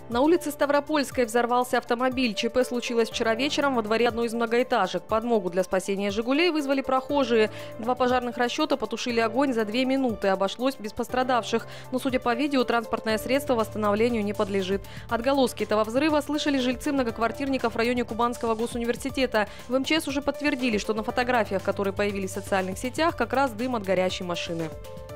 На улице Ставропольской взорвался автомобиль. ЧП случилось вчера вечером во дворе одной из многоэтажек. Подмогу для спасения «Жигулей» вызвали прохожие. 2 пожарных расчета потушили огонь за 2 минуты. Обошлось без пострадавших. Но, судя по видео, транспортное средство восстановлению не подлежит. Отголоски этого взрыва слышали жильцы многоквартирника в районе Кубанского госуниверситета. В МЧС уже подтвердили, что на фотографиях, которые появились в социальных сетях, как раз дым от горящей машины.